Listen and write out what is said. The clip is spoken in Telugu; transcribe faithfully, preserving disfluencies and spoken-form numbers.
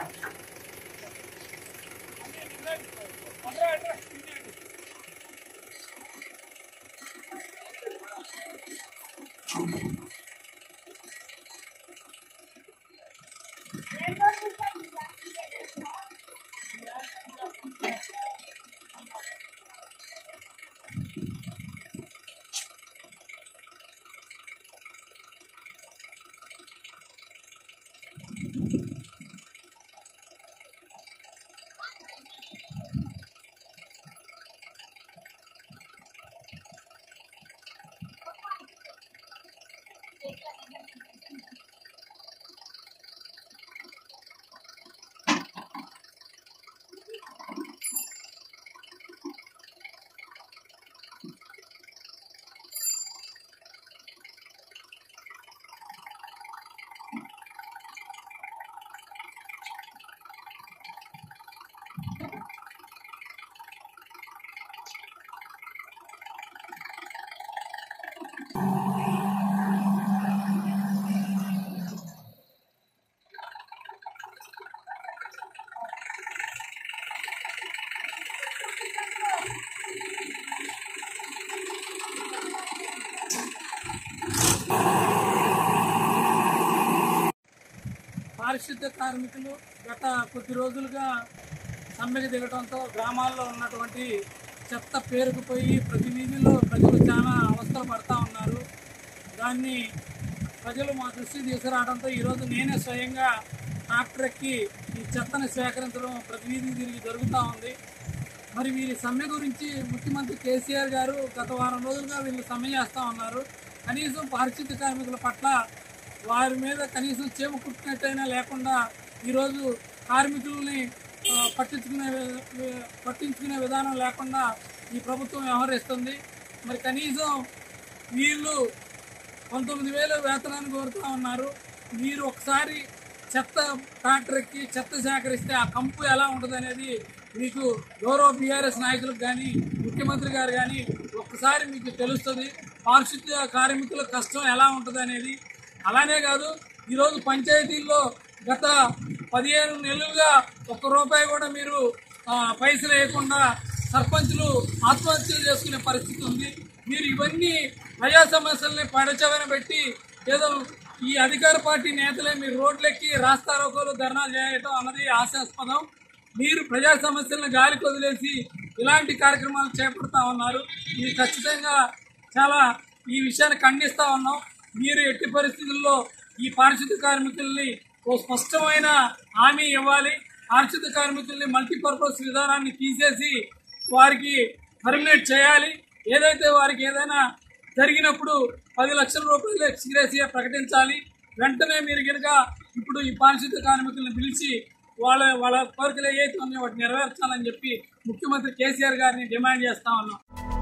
పారిశుద్ధ్య కార్మికులు గత కొద్ది రోజులుగా సమ్మెకు దిగడంతో గ్రామాల్లో ఉన్నటువంటి చెత్త పేరుకుపోయి ప్రతి వీధిలో ప్రజలు చాలా అవస్థలు పడతా ఉన్నారు. దాన్ని ప్రజలు మా దృష్టికి తీసుకురావడంతో ఈరోజు నేనే స్వయంగా ట్రాక్టర్ ఎక్కి ఈ చెత్తను సేకరించడం ప్రతి వీధికి తిరిగి జరుగుతూ ఉంది. మరి వీరి సమ్మె గురించి ముఖ్యమంత్రి కేసీఆర్ గారు గత వారం రోజులుగా వీళ్ళు సమ్మె చేస్తూ ఉన్నారు. కనీసం పారిశుద్ధ్య కార్మికుల పట్ల వారి మీద కనీసం చేమ కుట్టినట్టయినా లేకుండా ఈరోజు కార్మికులని పట్టించుకునే పట్టించుకునే విధానం లేకుండా ఈ ప్రభుత్వం వ్యవహరిస్తుంది. మరి కనీసం వీళ్ళు పంతొమ్మిది వేలు వేతనాన్ని కోరుతూ ఉన్నారు. మీరు ఒకసారి చెత్త ట్రాక్టర్కి చెత్త సేకరిస్తే ఆ కంపు ఎలా ఉంటుంది అనేది మీకు గౌరవ బీఆర్ఎస్ నాయకులకు కానీ ముఖ్యమంత్రి గారు కానీ ఒక్కసారి మీకు తెలుస్తుంది. పారిశుద్ధ్య కార్మికుల కష్టం ఎలా ఉంటుంది అనేది. అలానే కాదు, ఈరోజు పంచాయతీల్లో గత పదిహేను నెలలుగా ఒక్క రూపాయి కూడా మీరు పైసలు వేయకుండా సర్పంచులు ఆత్మహత్యలు చేసుకునే పరిస్థితి ఉంది. మీరు ఇవన్నీ ప్రజా సమస్యల్ని పడచవన పెట్టి ఏదో ఈ అధికార పార్టీ నేతలే మీరు రోడ్లెక్కి రాస్తారోకోలు ధర్నాలు చేయటం అన్నది హాస్యాస్పదం. మీరు ప్రజా సమస్యలను గాలికి వదిలేసి ఇలాంటి కార్యక్రమాలు చేపడతా ఉన్నారు. ఇది ఖచ్చితంగా చాలా ఈ విషయాన్ని ఖండిస్తూ ఉన్నాం. మీరు ఎట్టి పరిస్థితుల్లో ఈ పారిశుద్ధ్య కార్మికుల్ని ఓ స్పష్టమైన హామీ ఇవ్వాలి. పారిశుద్ధ్య కార్మికుల్ని మల్టీపర్పస్ విధానాన్ని తీసేసి వారికి పర్మినెంట్ చేయాలి. ఏదైతే వారికి ఏదైనా జరిగినప్పుడు పది లక్షల రూపాయలు ఎక్స్గ్రేసియా ప్రకటించాలి. వెంటనే మీరు కనుక ఇప్పుడు ఈ పారిశుద్ధ్య కార్మికులను పిలిచి వాళ్ళ వాళ్ళ కోరికలు ఏవైతే ఉన్నాయో వాటిని నెరవేర్చాలని చెప్పి ముఖ్యమంత్రి కేసీఆర్ గారిని డిమాండ్ చేస్తా ఉన్నాం.